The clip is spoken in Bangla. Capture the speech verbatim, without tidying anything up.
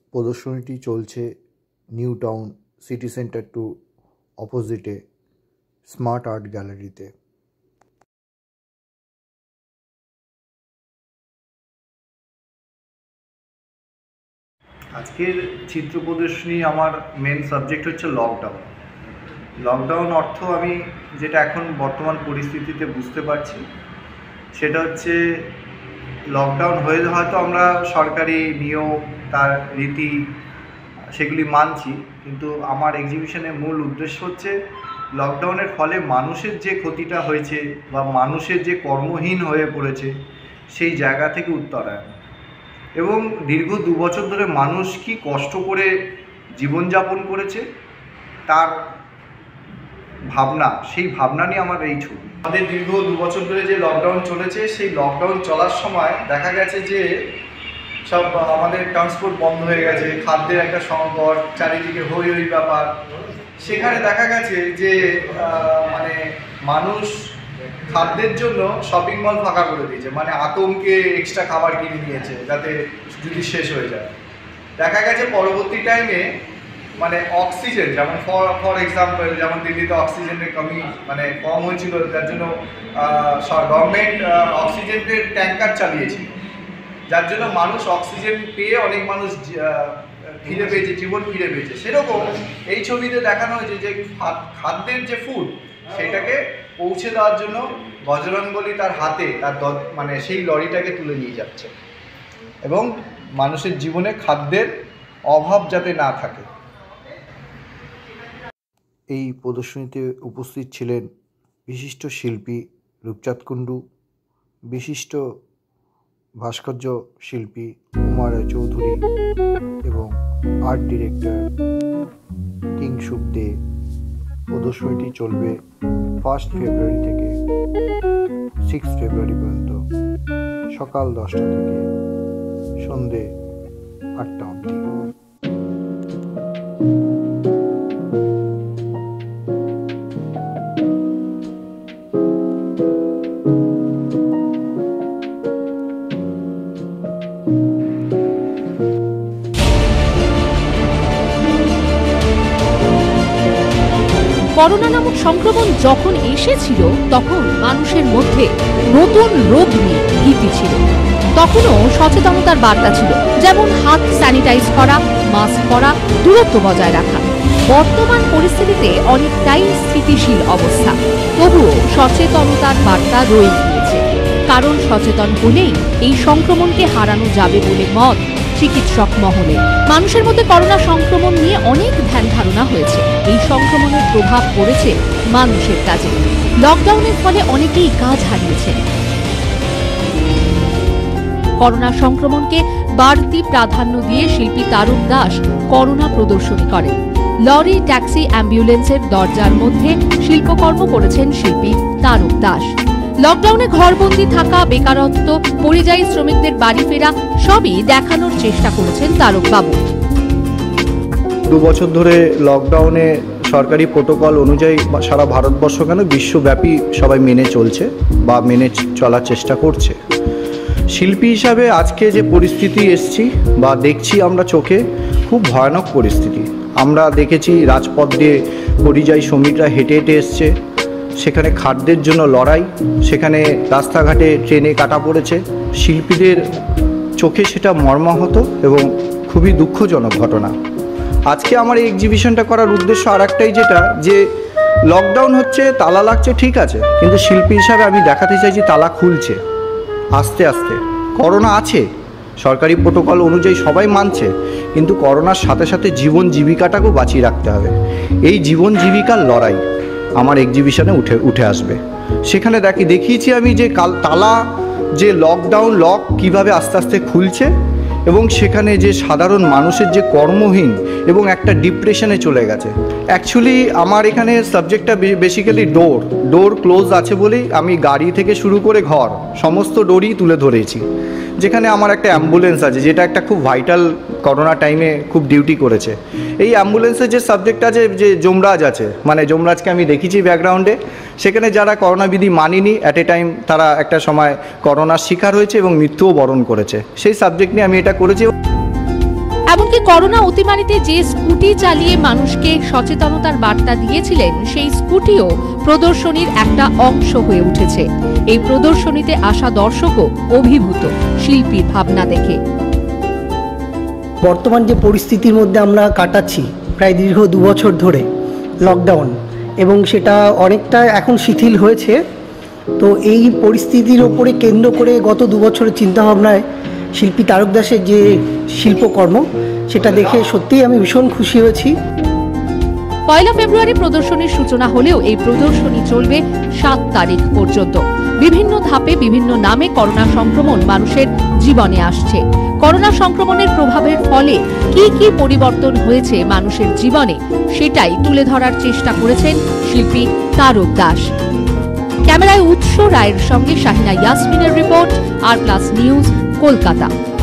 প্রদর্শনীটি চলছে New Town City Centre two অপোজিটে স্মার্ট আর্ট গ্যালারিতে। আজকের চিত্র প্রদর্শনী আমার মেন সাবজেক্ট হচ্ছে লকডাউন। লকডাউন অর্থ আমি যেটা এখন বর্তমান পরিস্থিতিতে বুঝতে পারছি সেটা হচ্ছে লকডাউন হয়ে হয়তো আমরা সরকারি নিয়ম তার রীতি সেগুলি মানছি, কিন্তু আমার এক্সিবিশনের মূল উদ্দেশ্য হচ্ছে লকডাউনের ফলে মানুষের যে ক্ষতিটা হয়েছে বা মানুষের যে কর্মহীন হয়ে পড়েছে সেই জায়গা থেকে উত্তরায়ণ, এবং দীর্ঘ দু বছর ধরে মানুষ কি কষ্ট করে জীবনযাপন করেছে তার ভাবনা, সেই ভাবনা নিয়ে আমার এই ছবি। আমাদের দীর্ঘ দু বছর ধরে যে লকডাউন চলেছে সেই লকডাউন চলার সময় দেখা গেছে যে সব আমাদের ট্রান্সপোর্ট বন্ধ হয়ে গেছে, খাদ্যের একটা সংকট, চারিদিকে হই হই ব্যাপার। সেখানে দেখা গেছে যে মানে মানুষ খাদ্যের জন্য শপিং মল ফাঁকা করে দিয়েছে, মানে আতঙ্কে এক্সট্রা খাবার কিনে নিয়েছে যাতে যদি শেষ হয়ে যায়। দেখা গেছে পরবর্তী টাইমে মানে অক্সিজেন, যেমন ফর ফর এক্সাম্পল যেমন দিল্লিতে অক্সিজেনের কমি মানে কম হয়েছিল, যার জন্য গভর্নমেন্ট অক্সিজেনের ট্যাঙ্কার চালিয়েছিল, যার জন্য মানুষ অক্সিজেন পেয়ে অনেক মানুষ ফিরে পেয়েছে, জীবন ফিরে পেয়েছে। সেরকম এই ছবিতে দেখানো হয়েছে যে খাদ্যের যে ফুড সেটাকে পৌঁছে দেওয়ার জন্য বজরংবলী তার হাতে তার মানে সেই লরিটাকে তুলে নিয়ে যাচ্ছে, এবং মানুষের জীবনে খাদ্যের অভাব যাতে না থাকে। এই প্রদর্শনীতে উপস্থিত ছিলেন বিশিষ্ট শিল্পী রূপচাঁদ কুণ্ডু, বিশিষ্ট ভাস্কর্য শিল্পী কুমার চৌধুরী এবং আর্ট ডিরেক্টর কিংশুক দে। প্রদর্শনীটি চলবে ফার্স্ট ফেব্রুয়ারি থেকে সিক্স ফেব্রুয়ারি পর্যন্ত, সকাল দশটা থেকে সন্ধে আটটা অবধি। করোনা নামক সংক্রমণ যখন এসেছিল তখন মানুষের মধ্যে নতুন রোগ নিয়ে ভীতি ছিল। তখনও সচেতনতার বার্তা ছিল, যেমন হাত স্যানিটাইজ করা, মাস্ক পরা, দূরত্ব বজায় রাখা। বর্তমান পরিস্থিতিতে অনেকটাই স্থিতিশীল অবস্থা, তবুও সচেতনতার বার্তা রয়ে গিয়েছে। কারণ সচেতন হলেই এই সংক্রমণকে হারানো যাবে বলে মত চিকিৎসক মহলে। মানুষের মধ্যে করোনা সংক্রমণ নিয়ে অনেক ধ্যান ধারণা হয়েছে। এই সংক্রমণের প্রভাব পড়েছে মানুষের কাজে। লকডাউনের ফলে অনেকেই কাজ হারিয়েছে। করোনা সংক্রমণকে বাড়তি প্রাধান্য দিয়ে শিল্পী তারক দাস করোনা প্রদর্শনী করেন। লরি, ট্যাক্সি, অ্যাম্বুলেন্সের দরজার মধ্যে শিল্পকর্ম করেছেন শিল্পী তারক দাস। লকডাউনে ঘরবন্দি থাকা, বেকারত্ব, পরিযায়ী শ্রমিকদের বাড়ি ফেরা সবই দেখানোর চেষ্টা করেছেন তারক বাবু। দু বছর ধরে লকডাউনে সরকারি প্রোটোকল অনুযায়ী সারা ভারতবর্ষ কেন বিশ্বব্যাপী সবাই মেনে চলছে বা মেনে চলার চেষ্টা করছে। শিল্পী হিসাবে আজকে যে পরিস্থিতি এসছি বা দেখছি আমরা চোখে, খুব ভয়ানক পরিস্থিতি। আমরা দেখেছি রাজপথ দিয়ে পরিযায়ী শ্রমিকরা হেঁটে হেঁটে এসছে, সেখানে খাদ্যের জন্য লড়াই, সেখানে রাস্তাঘাটে ট্রেনে কাটা পড়েছে। শিল্পীদের চোখে সেটা মর্মাহত এবং খুবই দুঃখজনক ঘটনা। আজকে আমার এই এক্সিবিশনটা করার উদ্দেশ্য আর একটাই, যেটা যে লকডাউন হচ্ছে, তালা লাগছে, ঠিক আছে, কিন্তু শিল্পী হিসাবে আমি দেখাতে চাইছি তালা খুলছে আস্তে আস্তে। করোনা আছে, সরকারি প্রোটোকল অনুযায়ী সবাই মানছে, কিন্তু করোনার সাথে সাথে জীবন জীবিকাটাকেও বাঁচিয়ে রাখতে হবে। এই জীবন জীবিকার লড়াই আমার এক্সিবিশনে উঠে উঠে আসবে। সেখানে দেখি দেখিয়েছি আমি যে কাল তালা যে লকডাউন লক কিভাবে আস্তে আস্তে খুলছে, এবং সেখানে যে সাধারণ মানুষের যে কর্মহীন এবং একটা ডিপ্রেশনে চলে গেছে। অ্যাকচুয়ালি আমার এখানে সাবজেক্টটা বেসিক্যালি ডোর ডোর ক্লোজ আছে বলেই আমি গাড়ি থেকে শুরু করে ঘর সমস্ত ডোরই তুলে ধরেছি। যেখানে আমার একটা অ্যাম্বুলেন্স আছে, যেটা একটা খুব ভাইটাল করোনা টাইমে খুব ডিউটি করেছে। এই অ্যাম্বুলেন্সের যে সাবজেক্ট আছে, যে যমরাজ আছে, মানে যমরাজকে আমি দেখেছি ব্যাকগ্রাউন্ডে, সেখানে যারা করোনা বিধি মানেনি, অ্যাট এ টাইম তারা একটা সময় করোনার শিকার হয়েছে এবং মৃত্যুও বরণ করেছে। সেই সাবজেক্ট নিয়ে আমি এটা করেছি। এমনকি করোনা অতিমারিতে যে স্কুটি চালিয়ে মানুষকে সচেতনতার বার্তা দিয়েছিলেন সেই স্কুটিও প্রদর্শনীর একটা অংশ হয়ে উঠেছে। এই প্রদর্শনীতে আসা দর্শকও অভিভূত শিল্পীর ভাবনা দেখে। বর্তমান যে পরিস্থিতির মধ্যে আমরা কাটাচ্ছি প্রায় দীর্ঘ দু বছর ধরে লকডাউন, এবং সেটা অনেকটা এখন শিথিল হয়েছে, তো এই পরিস্থিতির ওপরে কেন্দ্র করে গত দু বছরের চিন্তাভাবনায় শিল্পী তারক দাসের যে শিল্পকর্ম সেটা দেখে সত্যিই আমি ভীষণ খুশি হয়েছি। পয়লা ফেব্রুয়ারি প্রদর্শনীর সূচনা হলেও এই প্রদর্শনী চলবে সাত তারিখ পর্যন্ত। বিভিন্ন ধাপে বিভিন্ন নামে করোনা সংক্রমণ মানুষের জীবনে আসছে। করোনা সংক্রমণের প্রভাবের ফলে কি কি পরিবর্তন হয়েছে মানুষের জীবনে সেটাই তুলে ধরার চেষ্টা করেছেন শিল্পী তারক দাস। ক্যামেরায় উৎস রায়ের সঙ্গে শাহিনা ইয়াসমিনের report, R Plus News, Kolkata.